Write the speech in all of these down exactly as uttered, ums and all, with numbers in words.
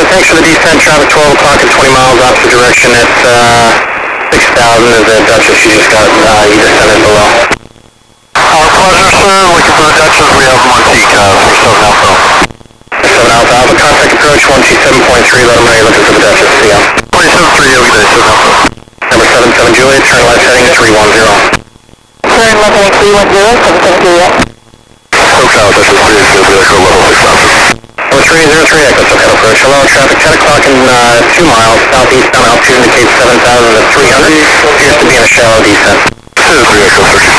thanks for the descent. Traffic twelve o'clock and twenty miles opposite direction at uh, six thousand is the Duchess you just got, uh, you descended below. Our pleasure, sir. Looking for the Duchess. We have them on T C A for seven Alpha. seven Alpha Alpha, contact approach one two seven point three, let them know you're looking for the Duchess, see ya. twenty-seven three, okay, seven Alpha. Number seven seven Juliet, turn left heading three one zero. Turn left heading three one zero, seven seven Juliet. SoCal, Duchess three zero, Echo level six thousand. Number three zero three, Echo SoCal approach. Hello, traffic ten o'clock and uh, two miles, southeastbound altitude indicates seven thousand to three hundred. Appears to be in a shallow descent. two three, Echo search.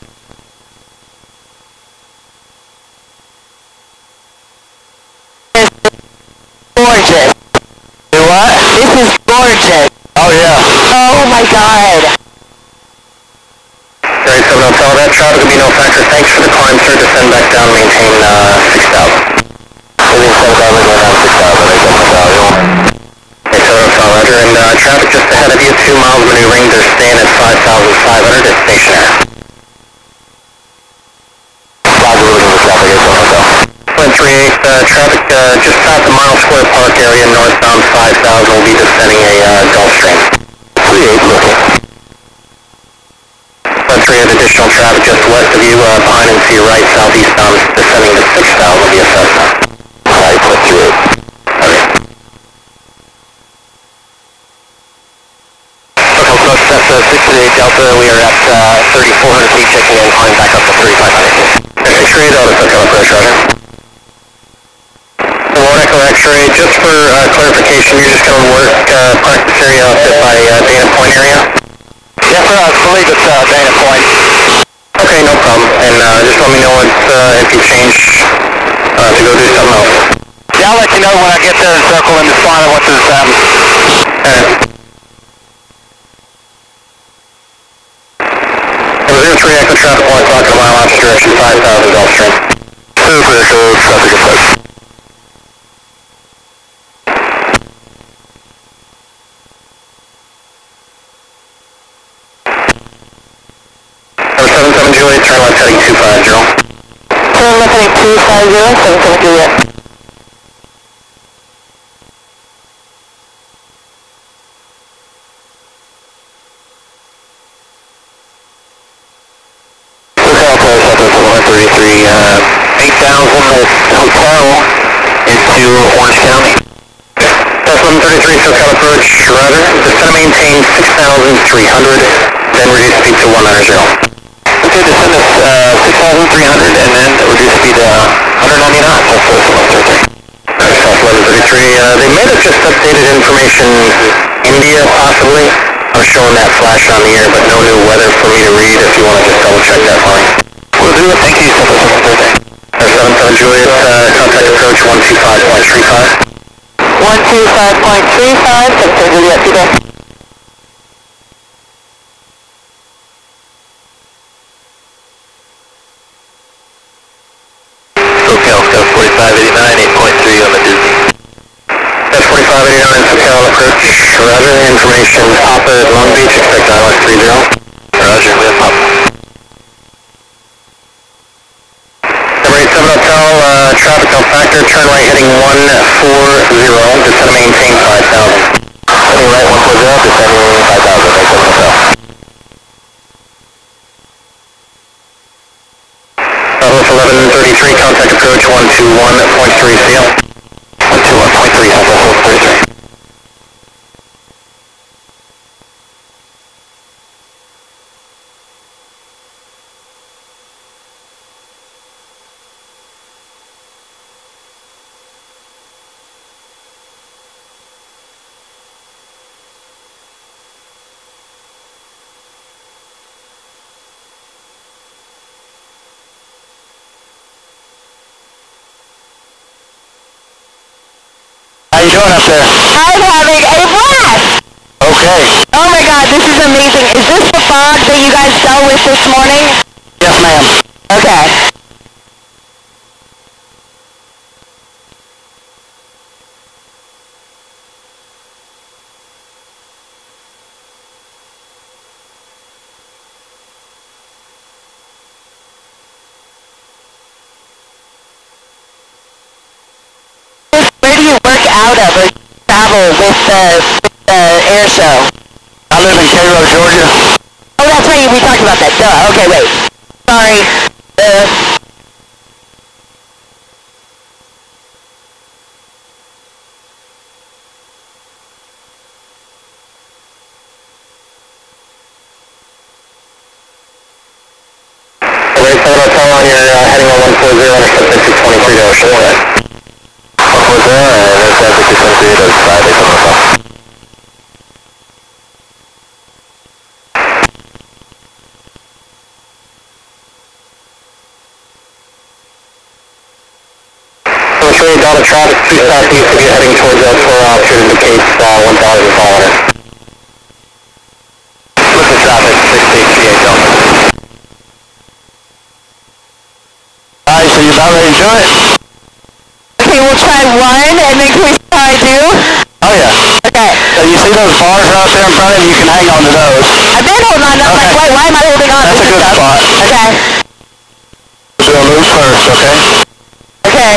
Gorgeous. You what? This is gorgeous. Oh yeah. Oh my god. Right, seven Hotel, that traffic will be no factor. Thanks for the climb, sir. Descend back down, maintain uh, six thousand. Moving seven thousand, going down six thousand, I got my value. Right, seven Hotel, roger, and uh, traffic just ahead of you, two miles maneuvering. They're staying at five thousand five hundred at stationary. Roger, we're looking for traffic at seven Hotel. one three eight, uh, traffic uh, just past the Mile Square Park area, northbound five thousand, will be descending a uh, Gulfstream. three eight, looking. one three eight, additional traffic just west of you, uh, behind and to your right, southeastbound, descending to six thousand via Cessna. Right, one three eight. Okay. Okay, so that's uh, six eight Delta, we are at uh, thirty-four hundred feet, checking in, climb back up to thirty-five hundred feet. six three eight, Delta, SoCal approach, roger. One Echo X-ray, just for uh, clarification, you're just going to work uh, practice area outfit by uh, Dana Point area? Yes, sir, I believe it's uh, Dana Point. Okay, no problem. And uh, just let me know if, uh, if you change uh, to go do something else. Yeah, I'll let you know when I get there and circle in the spot of what this happens. Alright. zero three Echo traffic, one o'clock in a mile opposite direction, five thousand Gulfstream. Super Echo, traffic approach. Number seven seven Juliet, turn left heading two five zero. Turn left heading two five zero, seven seven Juliet. SoCal approach, Southwest one thirty-three, uh, eight thousand hotel into Orange County. That's one thirty-three SoCal approach, roger. Descend maintain six thousand three hundred, then reduce speed to one hundred. Okay, descend us uh, six thousand three hundred and then reduce speed to one ninety-nine. That's one thirty-three. South eleven thirty-three, uh, they may have just updated information India, possibly. I'm showing that flash on the air, but no new weather for me to read if you want to just double check that for me. We'll do it. Thank you. seven thirty. seven seven Juliet, uh, contact approach one two five point three five. one two five point three five, seven seven Juliet, people. SoCal, Scout forty-five eighty-nine, eight point three on the Disney. That's forty-five eighty-nine SoCal approach, roger. Information, Papa at Long Beach, expect I L S three zero. Roger, we have Pop. Number eight seven Hotel, uh, traffic on factor, turn right heading one four zero, descend maintain five thousand. Heading right one four zero, descending five thousand, eight seven Hotel. Southwest eleven thirty-three, contact approach one two one point three C L. one two one point three, Southwest one thirty-three. How you doing up there? I'm having a blast! Okay. Oh my god, this is amazing. Is this the fog that you guys dealt with this morning? Yes, ma'am. Okay. Where do you work out of? Or travel with the, with the air show? I live in Cairo, Georgia. Oh, that's right. We talked about that. Duh. Okay, wait. Sorry. Uh, Alright, seven hotel on your uh, heading on one four zero, intercept at two twenty-three to Ocean. one four zero, and intercept at two twenty-three to five eight seven hotel. Three Delta traffic, two southeast if you're heading towards L four altitude indicates uh, one thousand five hundred. Look at traffic, six eight three eight Delta. Alright, so you about ready to do it? okay, we'll try one, and then can we see how I do? Oh yeah. Okay. So you see those bars out there in front of you, you can hang on to those. I've been holding on. I'm Okay. like, why, why am I holding on? That's This a is good tough. spot. Okay. So move first, okay? Okay.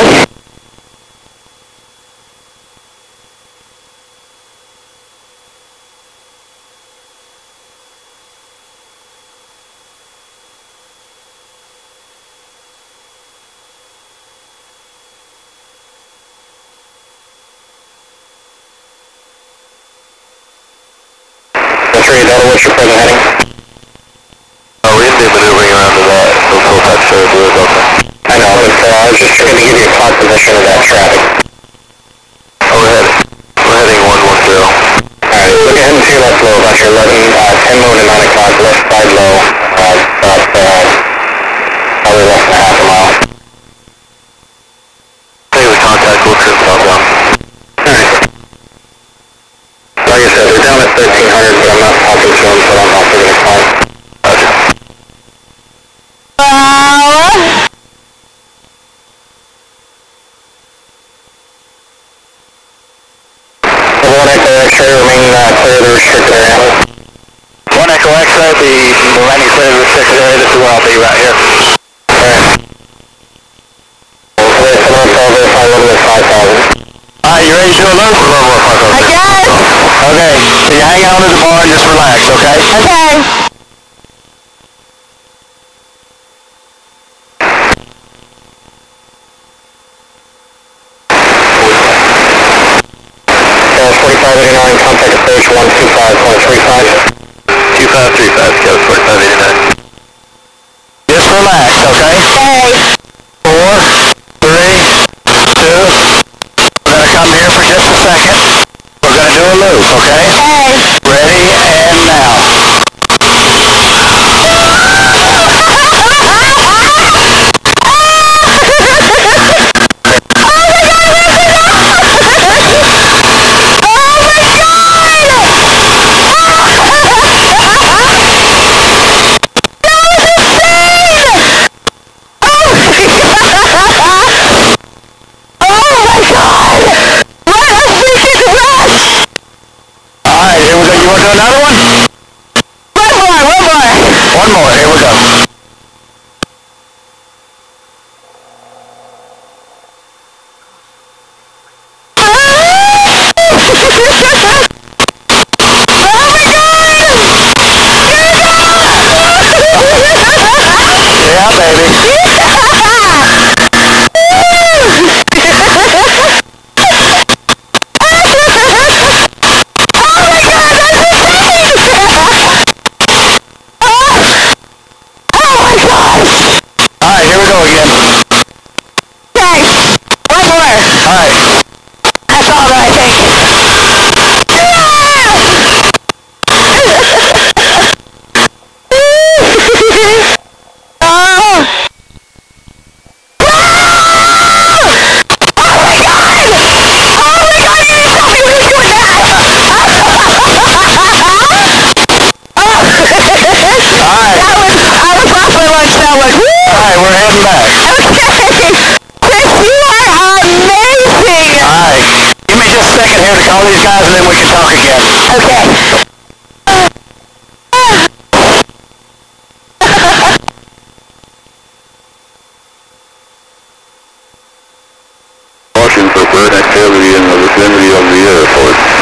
Three Delta, what's your present heading? Oh, we didn't do maneuvering around to that. No full touch there, blue Delta. I know, but uh, I was just trying to give you a clock position of that traffic. Oh, we're heading, we're heading one one zero. Alright, look ahead and to your left low, about your eleven, uh, ten low to nine o'clock, left side low, uh, about, uh, probably less than a half a mile. Hey, we contact, we'll trim southbound. Alright. Like I said, they're down at thirteen hundred, but I'm not talking to them, so I don't know if they're gonna climb. Roger. Well, one Echo X-ray, remain uh, clear of the restricted area. One Echo X-ray, the remaining clear of the restricted area, this is where I'll be right here. Alright. Okay, so I'm going to verify level at five thousand. Alright, you ready to do a loop? I guess. Okay, so you hang out to the bar and just relax, okay? Okay. forty-five eighty-nine, contact approach one two five point three five. two five three five, Kevin, forty-five eighty-nine. Just relax, okay? Okay. Four, three, two. We're going to come here for just a second. We're going to do a loop, okay? Okay. Ready, and now. You want to do another one? One more, one more. One more, here we go. Yeah, baby. Alright, here we go again. Okay. One more. Alright. That's all that I think. Alright, we're heading back. Okay. Chris, you are amazing. Alright. Give me just a second here to call these guys and then we can talk again. Okay. Caution for bird activity in the vicinity of the airport.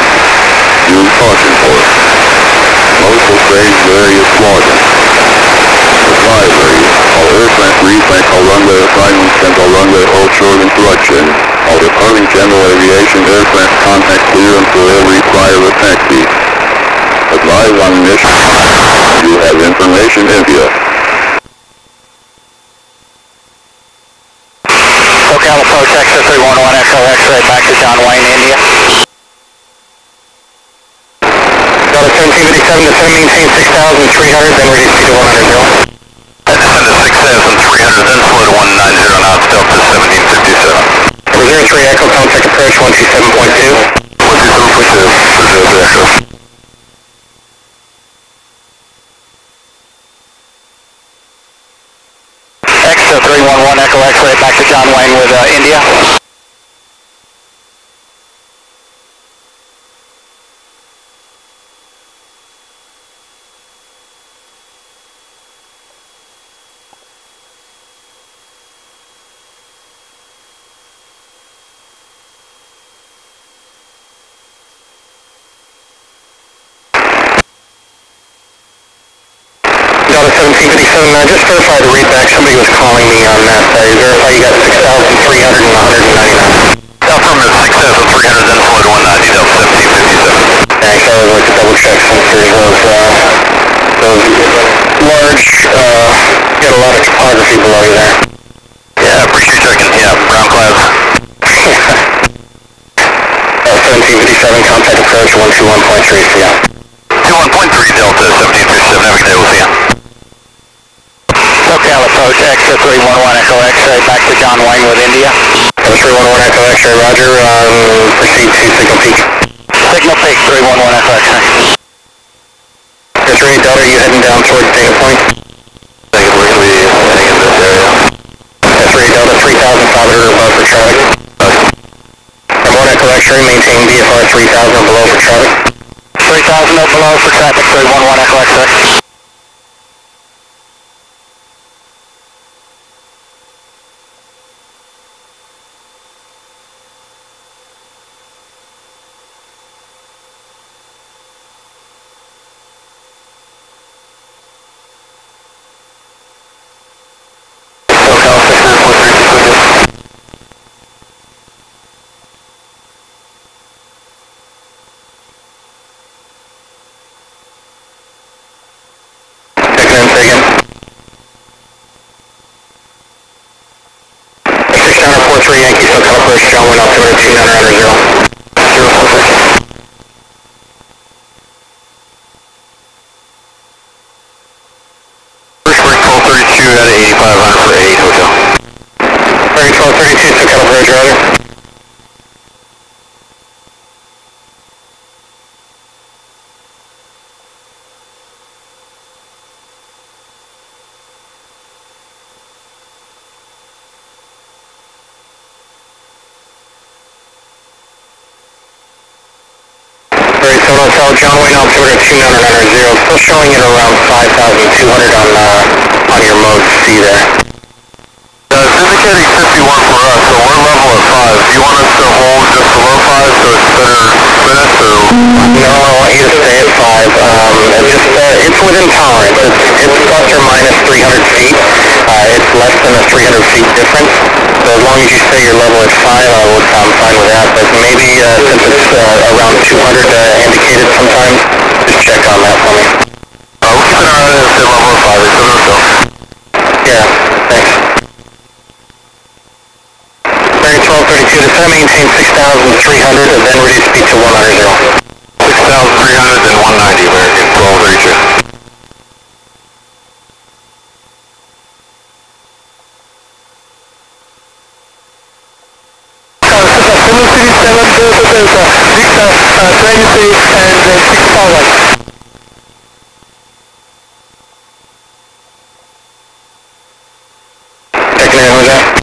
Range Area, Florida. Advisory, all aircraft reflex all runway assignments and all runway hold short instruction. All departing general aviation aircraft contact clearance for every prior taxi. Advise on mission. You have information India. SoCal approach exit three one one Echo X-ray back to John Wayne, India. Got a seventeen fifty-seven, descend maintain six thousand three hundred, then reduce speed to one hundred zero. I descend to six thousand three hundred, then slow to one ninety knots, Delta seventeen fifty-seven. zero three Echo, contact approach one two seven point two. one two seven point two, zero three Echo. Exit three one one Echo X-ray back to John Wayne with uh, India. Got a seventeen fifty-seven, uh, just verify the readback, somebody was calling me on that, uh, you verify you got six thousand three hundred and one ninety-nine. Affirmative, six thousand three hundred, then slow to one ninety, Delta seventeen fifty-seven. Thanks, I would like to double check since there's those, uh, those large, uh, you got a lot of topography below you there. Yeah, appreciate checking, yeah, brown clouds. uh, seventeen fifty-seven, contact approach one two one point three, see ya. two one point three Delta seventeen fifty-seven, have a good day, we'll see ya. SoCal approach exit three one one Echo X-ray back to John Wayne with India. three one one Echo X-ray, roger, um, proceed to Signal Peak. Signal Peak three one one Echo X-ray. three Delta, are you heading down towards Data Point? I think we're going to be heading in this area. three Delta, three thousand five hundred or above for traffic. M one Echo X-ray, maintain V F R three thousand or below for traffic. three thousand or below for traffic, three one one Echo X-ray. three Yankee, SoCal approach, John Wayne, altimeter two nine zero zero. Zero four six. First break twelve thirty-two at eighty-five hundred for eight hotel. Break twelve thirty-two, SoCal approach, roger. Hotel John Wayne, altimeter two nine nine zero, still showing it around five thousand two hundred on uh, on your mode C there. Uh, it's indicating fifty-one for us, so we're level at five. Do you want us to hold just below five so it's better minutes, or? No, I want you to stay at five. Um, just, uh, it's within tolerance. It's, it's plus or minus three hundred feet. Uh, it's less than a three hundred feet difference. So as long as you stay your level at five, I would, I'm fine with that. But maybe uh, since it's uh, around two hundred uh, indicated sometimes, just check on that for me. Uh, we'll keep an eye on it at level at five. It's going to go. Yeah, thanks. twelve thirty-two, descend maintain six thousand three hundred and then reduce speed to one hundred zero. six thousand three hundred and one ninety, American, twelve thirty-two. seven Delta Delta, Victor, uh, twenty-six and uh, six forward. Checking in with that.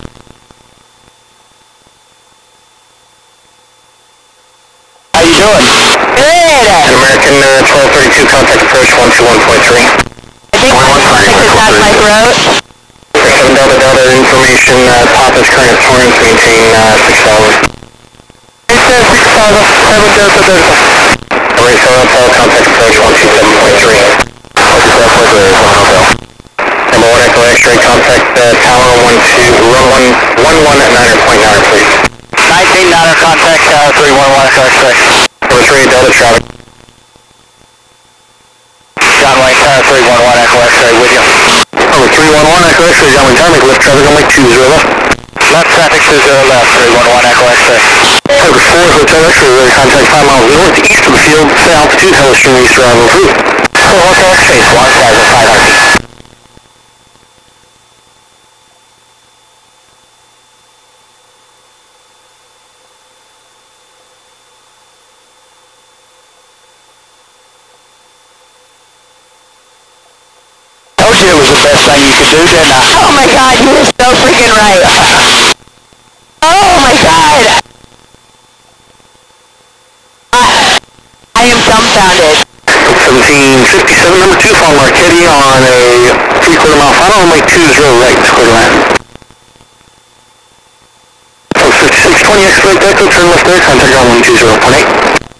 How you doing? Good. An American uh, twelve thirty-two, contact approach one two one point three. I think my stomach is out my throat. seven Delta Delta, information, uh, top is current at Torrance, maintain uh, six thousand. six thousand, seven Delta Delta. Racer Hotel, contact approach one two seven point three. one two seven point three, one Hotel. Number one Echo X-ray, contact uh, tower one two, run one, one one at niner point nine, please. nineteen Niner, contact tower three one one Echo X-ray. Number three Delta traffic. John Wayne Tower three one one Echo X-ray with you. Number three one one Echo X-ray, John Wayne Tower, make left traffic on like two zero left. Left traffic two zero left, three one one Echo X-ray. Number four Hotel X-ray, ready contact five miles north east of the field, set altitude, Hellstream East arrival approved. four Hotel X-ray, one thousand five hundred feet. It was the best thing you could do, didn't I? Oh my God, you were so freaking right. Oh my God. I, I am dumbfounded. seventeen fifty-seven, number two, follow Marchetti on a three-quarter mile final, on like two zero right, clear to land. So fifty-six twenty, expedite Echo, turn left there, contact ground one two zero point eight.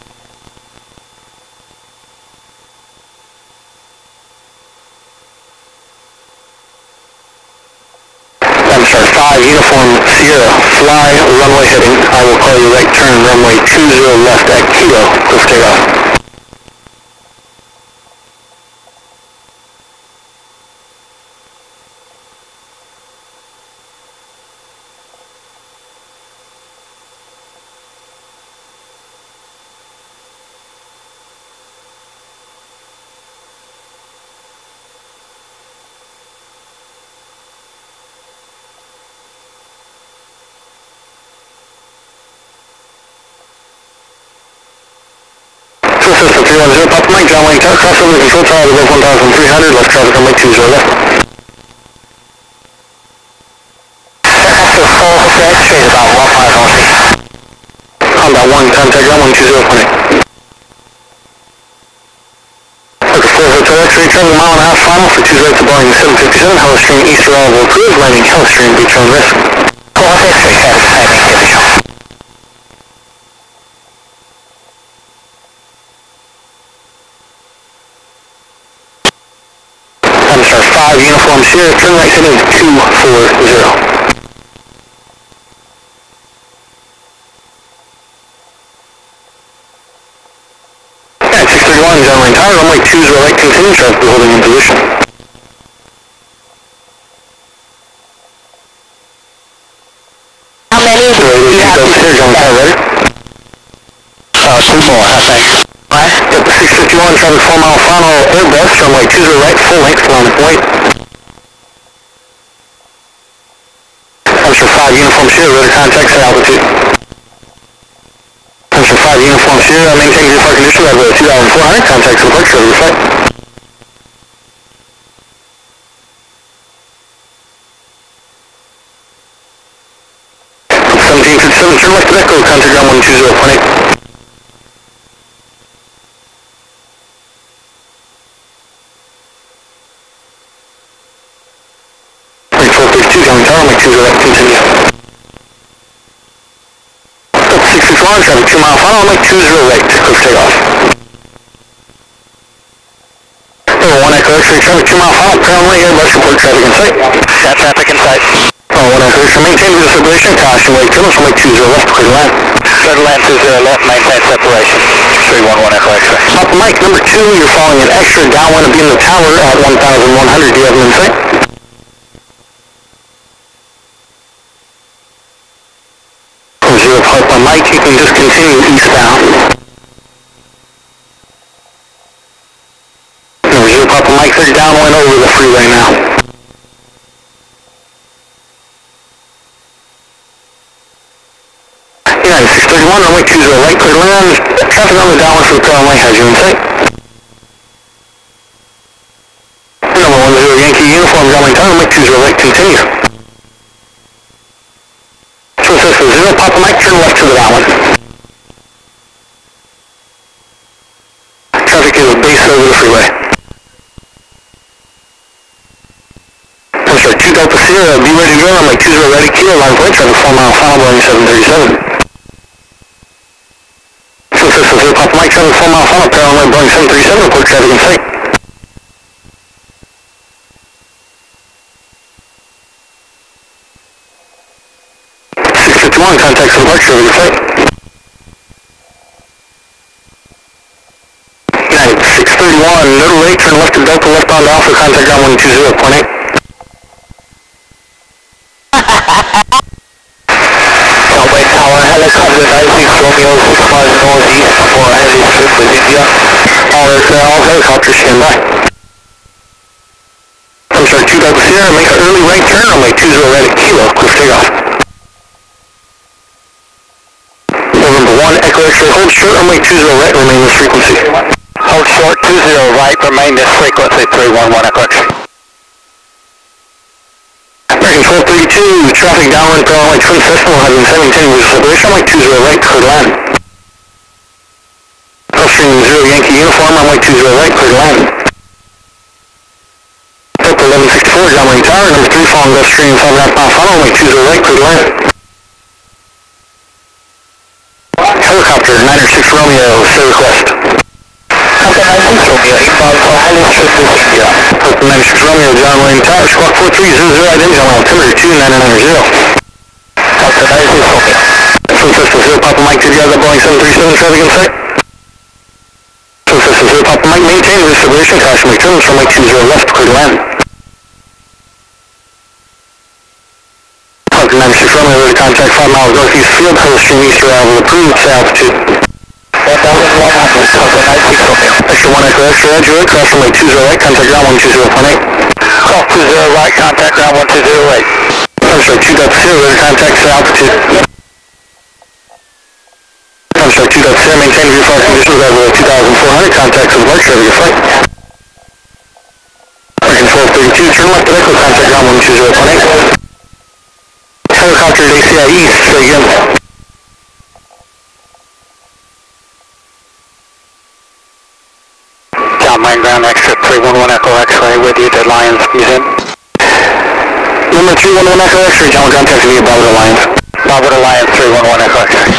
five, Uniform Sierra, fly runway heading. I will call you right turn, runway two zero left at Kilo. Let's take off. System three one zero, Papa Mike, John Wayne Tower, cross over the control tower above one thousand three hundred, left traffic on Lake two zero left. After four Hotel X-ray, about one mile northeast. Honda one, contact ground one two zero point eight. Look four Hotel X-ray, travel mile and a half final for two right to Boeing seven fifty-seven, Hellstream East arrival approved, landing Hellstream Beach on risk. four Hotel X-ray, satisfying condition. five, Uniform Sierra, turn right heading two four zero. Yeah, six thirty-one, John Wayne Tower, runway two zero right, continue traffic holding in position. How many do you have? Here, John Wayne Tower, ready? Uh, two more, I think. Right? Yep, six fifty-one, traffic four mile final, Airbus, runway two zero right, full length, landing point. Hampshire five, Uniform Sierra, radar contact, set altitude. Hampshire five, Uniform Sierra, maintain your park condition, level two thousand four hundred, contact to the park, show the flight. seventeen fifty-seven, turn left to Echo, contact ground one two zero point eight. John Tower, make two zero left, continue. six fifty-one, traffic two mile final, make two zero right, close takeoff. Number one Echo X-ray, traffic two mile final, ground way, Airbus, report traffic in sight. Got traffic in sight. Number one Echo X-ray, maintain visual separation, caution, wake tunnels, make two zero left, clear to land. Clear to land two zero left, maintain separation. three one one Echo X-ray. Papa Mike, number two, you're following an extra downwind of being the tower at one thousand one hundred, do you have an insight? Zero Papa Mike, you can just continue eastbound. Number zero Papa Mike, they're downwind over the freeway now. Yeah, six thirty-one, runway two zero right, clear to land. Traffic on the downwind for the runway has you in sight. Number one zero Yankee Uniform, John Wayne Tower, runway two zero right, continue. Francisco zero, Papa Mike, turn left to the downwind. Traffic is base over the freeway. I'm sorry, two Delta Sierra, be ready to go, runway two zero ready, kilo, line point, traffic four mile final, Boeing seven thirty-seven. System zero, Papa Mike, seven four mile final, parallel Boeing seven thirty-seven, report traffic in sight. six fifty-one, contact for departure, traffic in sight. United six thirty-one, Little Lake, turn left to Delta, left on to Alpha, contact ground one two zero point eight. Southway Tower, helicopter ninety-six Romeo, six miles northeast for a heavy strip with India. All, uh, all helicopters stand by. I'm sorry, two Delta Sierra, make an early right turn, runway two zero right at Kilo, clear for takeoff. November one, Echo X-ray, hold short, runway two zero right, remain this frequency. Hold short, two zero right, remain this frequency, three one one Echo X-ray. American twelve thirty-two, traffic downwind, parallel line twin Cessna, one seventeen, with separation, runway two zero right, clear to land. Gulfstream zero Yankee uniform, runway two zero right, clear to land. Delta eleven sixty-four, downwind tower, number three, following Gulfstream five and a half mile final, runway two zero right, clear to land. Helicopter nine six Romeo, say request. Delta ninety-six Romeo, inbound for heli strip with India. Delta nine six Romeo, John Wayne Tower, squawk four three zero zero, identity on altimeter two nine nine zero. Delta ninety-six Romeo. Twin System zero, Papa Mike, did you have that Boeing seven thirty-seven traffic in sight? Twin System zero, Papa Mike, maintain the separation, caution returns from Mike two zero left, clear to land. Delta nine six Romeo, ready to contact five miles northeast field, Gulfstream east arrival approved, say altitude. one thousand one hundred, Delta ninety-six Romeo. Extra one Echo Extra, Edge, road, cross runway two zero right, contact ground one two zero point eight. Cross two zero right, contact ground one two zero eight. I'm sorry, two Delta Sierra, ready to contact, say altitude. I'm sorry, two Delta Sierra, maintain view fire conditions over two thousand four hundred, contact for the departure, traffic in flight. American twelve thirty-two, turn left at Echo, contact ground one two zero point eight. Helicopter at A C I East, say again. John Wayne ground extra three one one Echo X-ray with you to Lions Museum. Number three one one Echo X-ray, John, contact via Bravo Alliance. Bravo Alliance three one one Echo X-ray.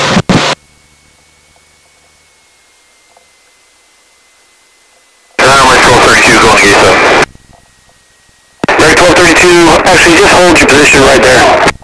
Runway twelve thirty-two going east up. Right, twelve thirty-two, actually just hold your position right there.